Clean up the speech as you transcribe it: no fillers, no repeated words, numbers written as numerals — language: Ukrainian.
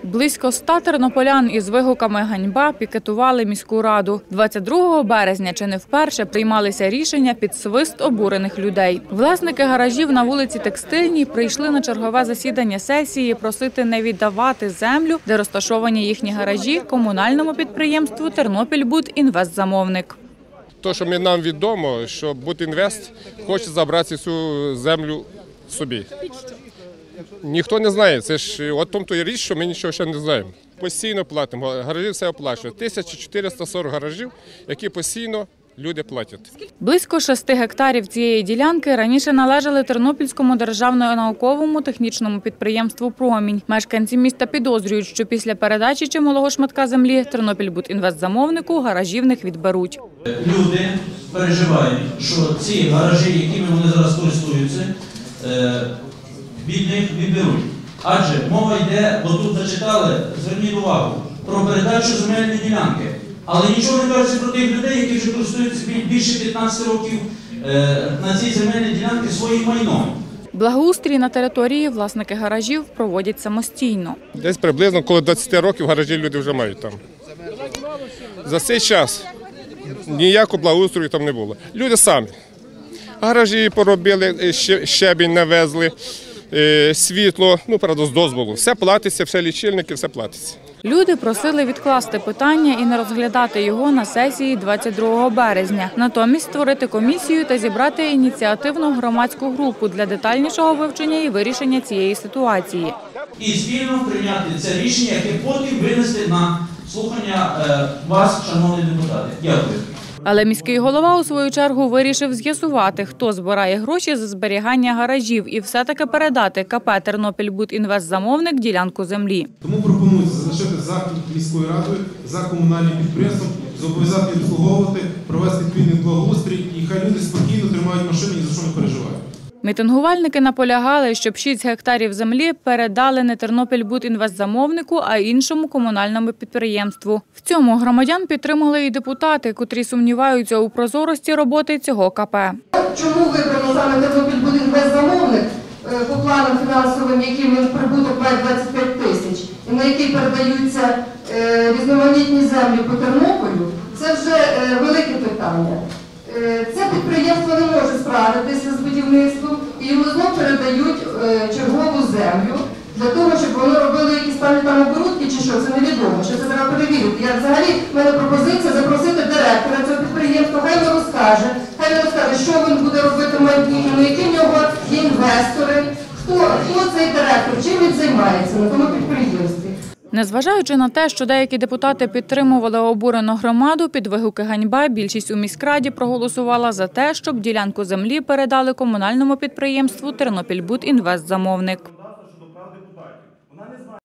Близько 100 тернополян із вигуками «Ганьба» пікетували міську раду. 22 березня чи не вперше приймалися рішення під свист обурених людей. Власники гаражів на вулиці Текстильній прийшли на чергове засідання сесії просити не віддавати землю, де розташовані їхні гаражі, комунальному підприємству «Тернопільбудінвестзамовник». То, що нам відомо, що Будінвест хоче забрати цю землю собі. Ніхто не знає. Це ж от тому і річ, що ми нічого ще не знаємо. Постійно платимо, гаражі все оплачують. 1440 гаражів, які постійно люди платять. Близько 6 гектарів цієї ділянки раніше належали Тернопільському державному науковому технічному підприємству «Промінь». Мешканці міста підозрюють, що після передачі чималого шматка землі Тернопільбудінвестзамовнику гаражі в них відберуть. Люди переживають, що ці гаражі, якими вони зараз користуються, від них відберуть. Адже мова йде, бо тут зачитали, зверніть увагу, про передачу земельної ділянки. Але нічого не кажуть про тих людей, які вже користуються більше 15 років на цій земельній ділянці своїм майном. Благоустрій на території власники гаражів проводять самостійно. Десь приблизно коло 20 років гаражі люди вже мають там. За цей час ніякого благоустрою там не було. Люди самі. Гаражі поробили, щебінь навезли, світло, правда, з дозволу. Все платиться, все лічильники, все платиться. Люди просили відкласти питання і не розглядати його на сесії 22 березня. Натомість створити комісію та зібрати ініціативну громадську групу для детальнішого вивчення і вирішення цієї ситуації. І спільно прийняти це рішення, яке потім винести на слухання вас, шановні депутати. Дякую. Але міський голова у свою чергу вирішив з'ясувати, хто збирає гроші за зберігання гаражів і все-таки передати КП «Тернопільбудінвестзамовник» ділянку землі. Тому пропонується залишити за міською радою, за комунальним підприємством, зобов'язати обслуговувати, провести відповідний благоустрій і хай люди спокійно тримають машини, ні за що не переживають. Мітингувальники наполягали, щоб 6 гектарів землі передали не «Тернопільбудінвестзамовнику», а іншому комунальному підприємству. В цьому громадян підтримали і депутати, котрі сумніваються у прозорості роботи цього КП. Чому вибрано саме «Тернопільбудінвестзамовник» по планам фінансовим, яким він прибуток має 25 тисяч, і на який передаються різноманітні землі по Тернополю, це вже велике питання. Це підприємство не може справитися з будівництвом і йому знову передають чергову землю для того, щоб вони робили якісь там оборудки чи що, це невідомо, що це треба перевірити. Я взагалі, в мене пропозиція запросити директора цього підприємства, хай він розкаже, що він буде робити в майбутньому, які в нього є інвестори, хто цей директор, чим він займається на тому підприємстві. Незважаючи на те, що деякі депутати підтримували обурену громаду, під вигуки «Ганьба» більшість у міськраді проголосувала за те, щоб ділянку землі передали комунальному підприємству «Тернопільбудінвестзамовник».